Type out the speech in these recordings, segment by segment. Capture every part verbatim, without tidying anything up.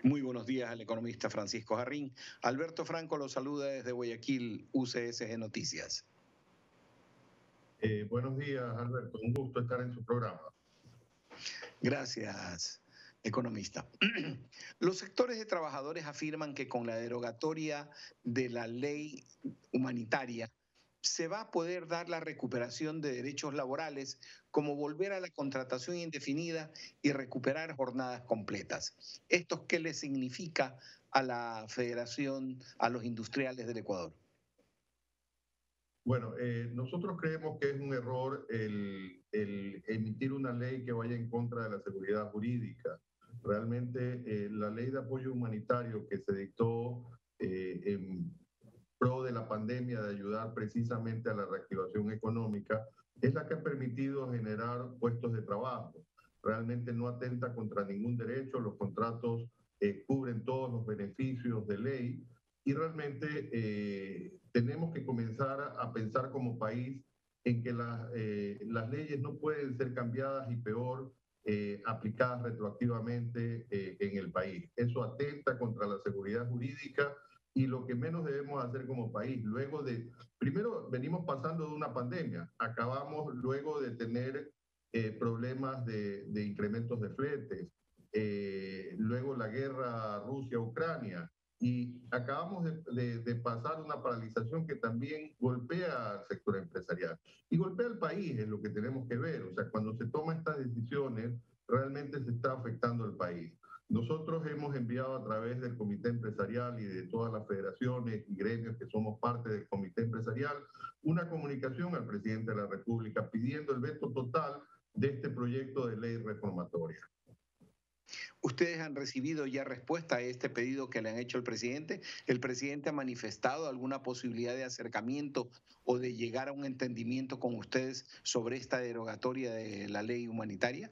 Muy buenos días al economista Francisco Jarrín. Alberto Franco lo saluda desde Guayaquil, U C S G Noticias. Eh, buenos días, Alberto. Un gusto estar en su programa. Gracias, economista. Los sectores de trabajadores afirman que con la derogatoria de la ley humanitaria se va a poder dar la recuperación de derechos laborales, como volver a la contratación indefinida y recuperar jornadas completas. ¿Esto qué le significa a la Federación, a los industriales del Ecuador? Bueno, eh, nosotros creemos que es un error el, el, emitir una ley que vaya en contra de la seguridad jurídica. Realmente eh, la ley de apoyo humanitario que se dictó eh, en pro de la pandemia, de ayudar precisamente a la reactivación económica, es la que ha permitido generar puestos de trabajo. Realmente no atenta contra ningún derecho, los contratos eh, cubren todos los beneficios de ley y realmente eh, tenemos que comenzar a, a pensar como país en que la, eh, las leyes no pueden ser cambiadas y peor eh, aplicadas retroactivamente eh, en el país. Eso atenta contra la seguridad jurídica y lo que menos debemos hacer como país, luego de, primero venimos pasando de una pandemia, acabamos luego de tener eh, problemas de, de incrementos de fletes, eh, luego la guerra Rusia-Ucrania, y acabamos de, de, de, pasar una paralización que también golpea al sector empresarial y golpea al país, es lo que tenemos que ver. O sea, cuando se toman estas decisiones, realmente se está afectando al país. Nosotros hemos enviado a través del Comité Empresarial y de todas las federaciones y gremios que somos parte del Comité Empresarial una comunicación al presidente de la República pidiendo el veto total de este proyecto de ley reformatoria. ¿Ustedes han recibido ya respuesta a este pedido que le han hecho al presidente? ¿El presidente ha manifestado alguna posibilidad de acercamiento o de llegar a un entendimiento con ustedes sobre esta derogatoria de la ley humanitaria?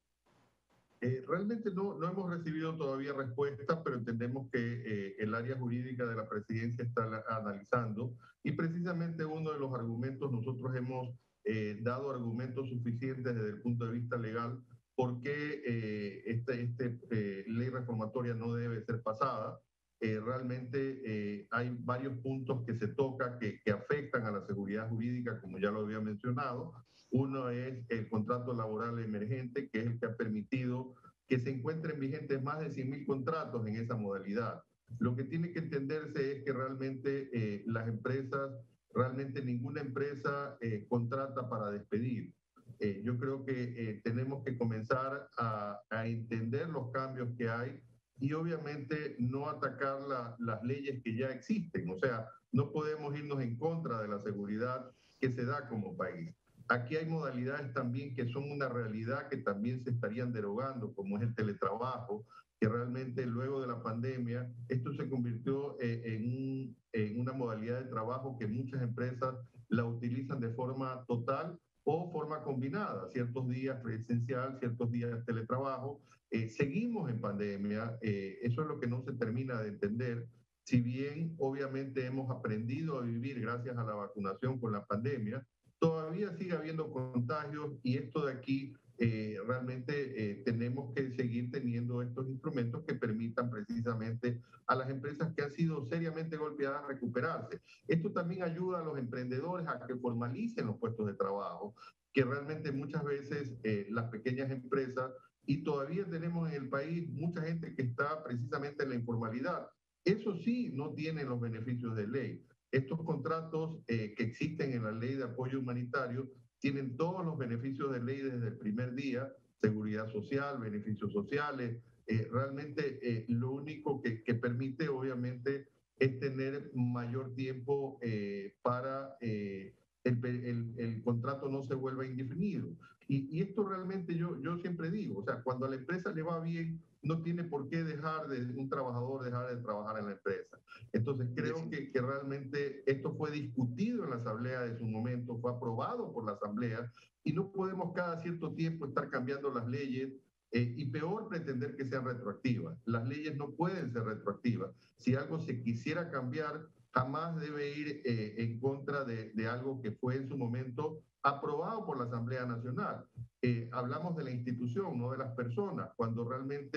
Eh, realmente no, no hemos recibido todavía respuesta, pero entendemos que eh, el área jurídica de la presidencia está la, analizando y precisamente uno de los argumentos, nosotros hemos eh, dado argumentos suficientes desde el punto de vista legal por qué eh, esta este, eh, ley reformatoria no debe ser pasada. Eh, realmente eh, hay varios puntos que se tocan que, que afectan a la seguridad jurídica, como ya lo había mencionado. Uno es el contrato laboral emergente, que es el que ha permitido que se encuentren vigentes más de cien mil contratos en esa modalidad. Lo que tiene que entenderse es que realmente eh, las empresas, realmente ninguna empresa eh, contrata para despedir. Eh, yo creo que eh, tenemos que comenzar a, a entender los cambios que hay y obviamente no atacar la, las leyes que ya existen. O sea, no podemos irnos en contra de la seguridad que se da como país. Aquí hay modalidades también que son una realidad que también se estarían derogando, como es el teletrabajo, que realmente luego de la pandemia esto se convirtió eh, en, un, en una modalidad de trabajo que muchas empresas la utilizan de forma total o forma combinada, ciertos días presencial, ciertos días teletrabajo. Eh, seguimos en pandemia, eh, eso es lo que no se termina de entender. Si bien obviamente hemos aprendido a vivir gracias a la vacunación con la pandemia, todavía sigue habiendo contagios y esto de aquí eh, realmente eh, tenemos que seguir teniendo estos instrumentos que permitan precisamente a las empresas que han sido seriamente golpeadas a recuperarse. Esto también ayuda a los emprendedores a que formalicen los puestos de trabajo, que realmente muchas veces eh, las pequeñas empresas, y todavía tenemos en el país mucha gente que está precisamente en la informalidad. Eso sí, no tienen los beneficios de ley. Estos contratos eh, que existen en la ley de apoyo humanitario tienen todos los beneficios de ley desde el primer día, seguridad social, beneficios sociales. Eh, realmente eh, lo único que, que, permite, obviamente, es tener mayor tiempo eh, para eh, el, el, el, contrato no se vuelva indefinido. Y, y esto realmente yo, yo siempre digo, o sea, cuando a la empresa le va bien, no tiene por qué dejar de un trabajador dejar de trabajar en la empresa. Entonces creo que, que realmente esto fue discutido en la asamblea de su momento, fue aprobado por la asamblea y no podemos cada cierto tiempo estar cambiando las leyes eh, y peor pretender que sean retroactivas. Las leyes no pueden ser retroactivas. Si algo se quisiera cambiar, jamás debe ir eh, en contra de, de algo que fue en su momento aprobado por la Asamblea Nacional. Eh, hablamos de la institución, no de las personas. Cuando realmente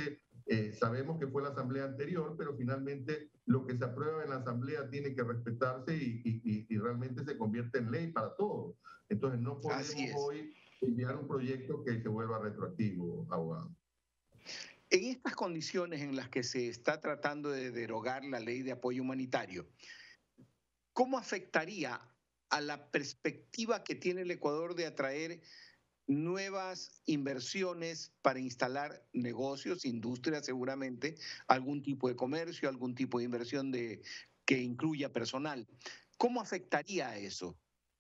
Eh, sabemos que fue la asamblea anterior, pero finalmente lo que se aprueba en la asamblea tiene que respetarse y, y, y realmente se convierte en ley para todos. Entonces no Así podemos es. hoy enviar un proyecto que se vuelva retroactivo, abogado. En estas condiciones en las que se está tratando de derogar la ley de apoyo humanitario, ¿cómo afectaría a la perspectiva que tiene el Ecuador de atraer nuevas inversiones para instalar negocios, industrias seguramente, algún tipo de comercio, algún tipo de inversión de, que incluya personal? ¿Cómo afectaría a eso?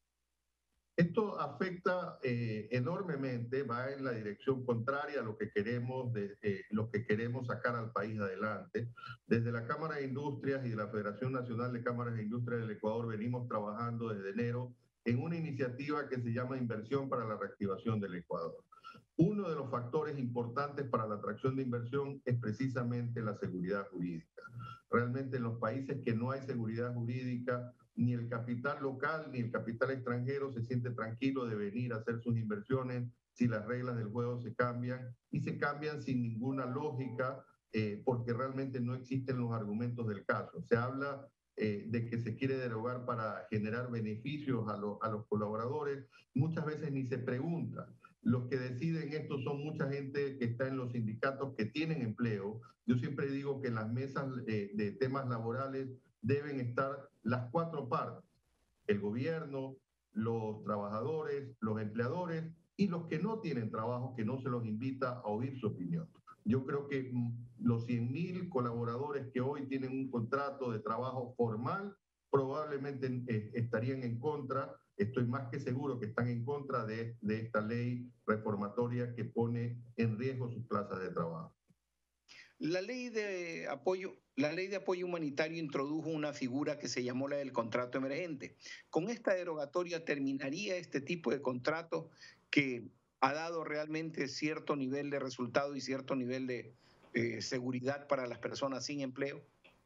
Esto afecta eh, enormemente, va en la dirección contraria a lo que queremos, de, eh, lo que queremos sacar al país adelante. Desde la Cámara de Industrias y de la Federación Nacional de Cámaras de Industrias del Ecuador venimos trabajando desde enero en una iniciativa que se llama Inversión para la Reactivación del Ecuador. Uno de los factores importantes para la atracción de inversión es precisamente la seguridad jurídica. Realmente en los países que no hay seguridad jurídica, ni el capital local ni el capital extranjero se siente tranquilo de venir a hacer sus inversiones si las reglas del juego se cambian y se cambian sin ninguna lógica eh, porque realmente no existen los argumentos del caso. Se habla eh, de que se quiere derogar para generar beneficios a, lo, a los colaboradores, muchas veces ni se pregunta. Los que deciden esto son mucha gente que está en los sindicatos que tienen empleo. Yo siempre digo que en las mesas eh, de temas laborales deben estar las cuatro partes, el gobierno, los trabajadores, los empleadores y los que no tienen trabajo, que no se los invita a oír su opinión. Yo creo que los cien mil colaboradores que hoy tienen un contrato de trabajo formal probablemente eh, estarían en contra, estoy más que seguro que están en contra de, de esta ley reformatoria que pone en riesgo sus plazas de trabajo. La ley de apoyo, la ley de apoyo humanitario introdujo una figura que se llamó la del contrato emergente. Con esta derogatoria terminaría este tipo de contrato que ha dado realmente cierto nivel de resultado y cierto nivel de eh, seguridad para las personas sin empleo.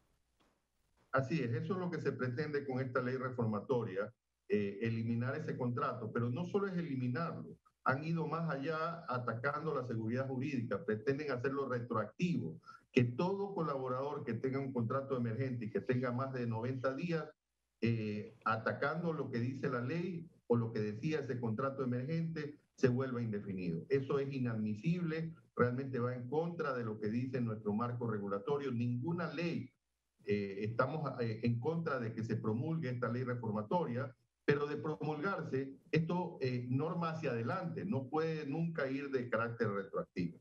Así es, eso es lo que se pretende con esta ley reformatoria, eh, eliminar ese contrato, pero no solo es eliminarlo, han ido más allá atacando la seguridad jurídica, pretenden hacerlo retroactivo, que todo colaborador que tenga un contrato emergente y que tenga más de noventa días, eh, atacando lo que dice la ley o lo que decía ese contrato emergente, se vuelva indefinido. Eso es inadmisible, realmente va en contra de lo que dice nuestro marco regulatorio. Ninguna ley eh, estamos eh, en contra de que se promulgue esta ley reformatoria, pero de promulgarse, esto eh, norma hacia adelante, no puede nunca ir de carácter retroactivo.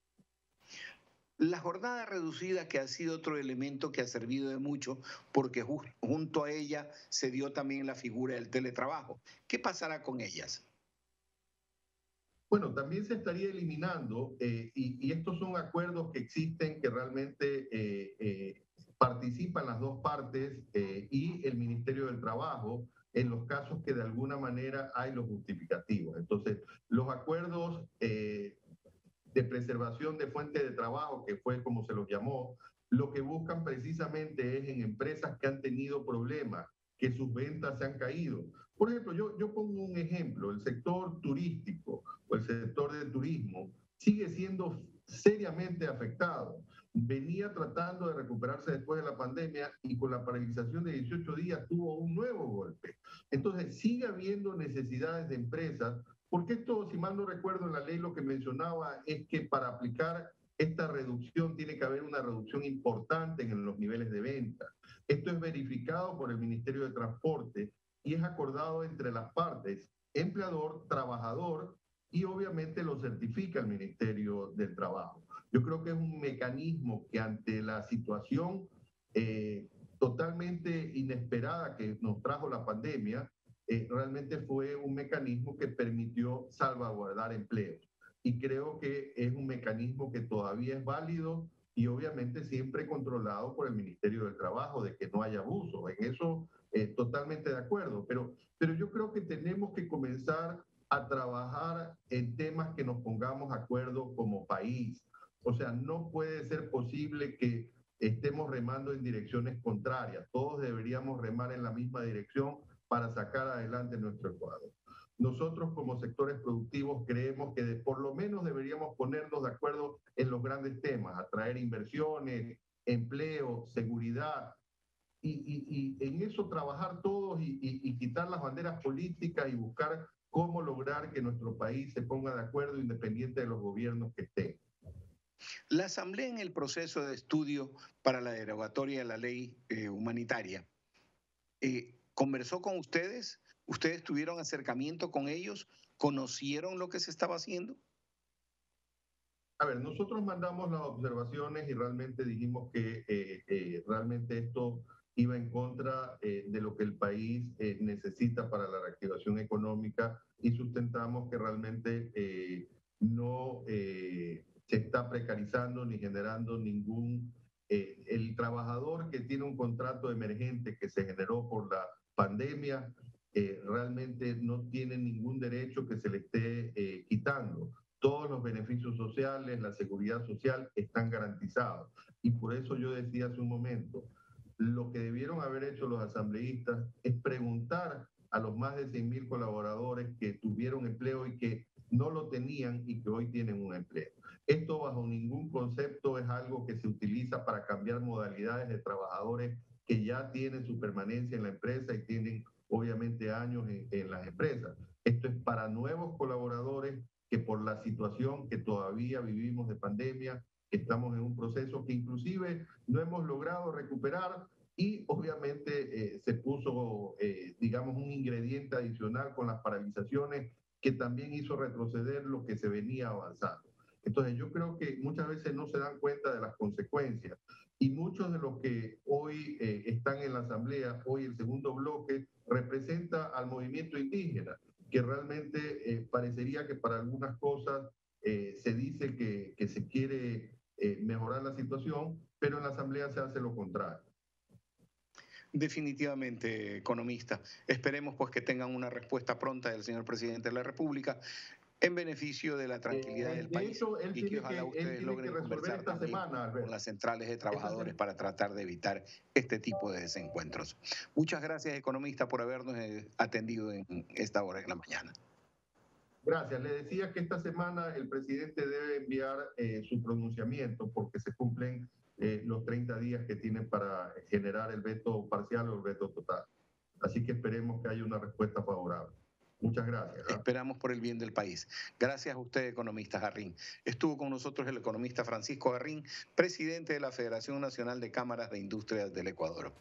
La jornada reducida, que ha sido otro elemento que ha servido de mucho, porque ju junto a ella se dio también la figura del teletrabajo. ¿Qué pasará con ellas? Bueno, también se estaría eliminando, eh, y, y, estos son acuerdos que existen que realmente eh, eh, participan las dos partes eh, y el Ministerio del Trabajo en los casos que de alguna manera hay los justificativos. Entonces, los acuerdos eh, de preservación de fuentes de trabajo, que fue como se los llamó, lo que buscan precisamente es en empresas que han tenido problemas, que sus ventas se han caído. Por ejemplo, yo, yo pongo un ejemplo, el sector turístico o el sector de turismo sigue siendo seriamente afectado. Venía tratando de recuperarse después de la pandemia y con la paralización de dieciocho días tuvo un nuevo golpe. Entonces, sigue habiendo necesidades de empresas, porque esto, si mal no recuerdo, en la ley lo que mencionaba es que para aplicar esta reducción tiene que haber una reducción importante en los niveles de venta. Esto es verificado por el Ministerio de Transporte y es acordado entre las partes, empleador, trabajador, y obviamente lo certifica el Ministerio del Trabajo. Yo creo que es un mecanismo que ante la situación eh, totalmente inesperada que nos trajo la pandemia, eh, realmente fue un mecanismo que permitió salvaguardar empleos. Y creo que es un mecanismo que todavía es válido y obviamente siempre controlado por el Ministerio del Trabajo, de que no haya abuso. En eso eh, totalmente de acuerdo, pero, pero yo creo que tenemos que comenzar a trabajar en temas que nos pongamos de acuerdo como país. O sea, no puede ser posible que estemos remando en direcciones contrarias. Todos deberíamos remar en la misma dirección para sacar adelante nuestro Ecuador. Nosotros como sectores productivos creemos que de, por lo menos deberíamos ponernos de acuerdo en los grandes temas, atraer inversiones, empleo, seguridad, y, y, y en eso trabajar todos y, y, y quitar las banderas políticas y buscar cómo lograr que nuestro país se ponga de acuerdo independiente de los gobiernos que estén. La Asamblea en el proceso de estudio para la derogatoria de la ley eh, humanitaria, eh, ¿conversó con ustedes? ¿Ustedes tuvieron acercamiento con ellos? ¿Conocieron lo que se estaba haciendo? A ver, nosotros mandamos las observaciones y realmente dijimos que eh, eh, realmente esto iba en contra eh, de lo que el país eh, necesita para la reactivación económica y sustentamos que realmente eh, no eh, se está precarizando ni generando ningún... Eh, el trabajador que tiene un contrato emergente que se generó por la pandemia eh, realmente no tiene ningún derecho que se le esté eh, quitando. Todos los beneficios sociales, la seguridad social están garantizados. Y por eso yo decía hace un momento, lo que debieron haber hecho los asambleístas es preguntar a los más de seis mil colaboradores que tuvieron empleo y que no lo tenían y que hoy tienen un empleo. Esto bajo ningún concepto es algo que se utiliza para cambiar modalidades de trabajadores que ya tienen su permanencia en la empresa y tienen obviamente años en, en las empresas. Esto es para nuevos colaboradores que por la situación que todavía vivimos de pandemia, estamos en un proceso que inclusive no hemos logrado recuperar y obviamente eh, se puso, eh, digamos, un ingrediente adicional con las paralizaciones que también hizo retroceder lo que se venía avanzando. Entonces yo creo que muchas veces no se dan cuenta de las consecuencias y muchos de los que hoy eh, están en la Asamblea, hoy el segundo bloque, representa al movimiento indígena, que realmente eh, parecería que para algunas cosas eh, se dice que, que se quiere eh, mejorar la situación, pero en la Asamblea se hace lo contrario. Definitivamente, economista. Esperemos pues que tengan una respuesta pronta del señor presidente de la República en beneficio de la tranquilidad Eh, del de país hecho, él y que tiene, ojalá que, él ustedes tiene que logren resolver conversar esta también semana, con Alberto. las centrales de Esta trabajadores semana. para tratar de evitar este tipo de desencuentros. Muchas gracias, economista, por habernos eh, atendido en esta hora de la mañana. Gracias. Le decía que esta semana el presidente debe enviar eh, su pronunciamiento porque se cumplen eh, los treinta días que tiene para generar el veto parcial o el veto total. Así que esperemos que haya una respuesta favorable. Muchas gracias. ¿eh? Esperamos por el bien del país. Gracias a usted, economista Jarrín. Estuvo con nosotros el economista Francisco Jarrín, presidente de la Federación Nacional de Cámaras de Industrias del Ecuador.